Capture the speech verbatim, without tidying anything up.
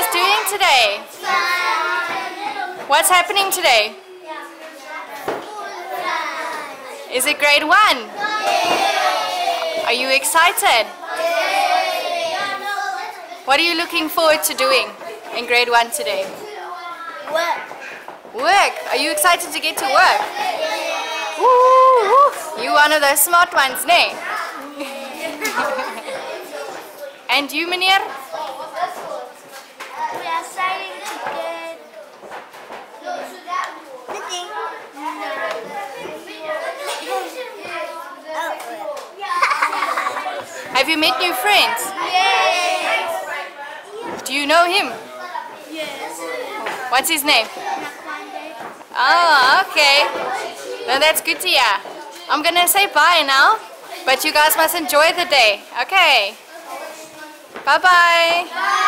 guys doing today? What's happening today? Is it grade one? Are you excited? What are you looking forward to doing in grade one today? Work. Work. Are you excited to get to work? Woo, you one of those smart ones, ne? And you, meneer? We are starting to get nothing. Have you met new friends? Yes. Do you know him? Yes. What's his name? Oh, okay. Then that's good to hear. I'm gonna say bye now, but you guys must enjoy the day. Okay. Bye-bye.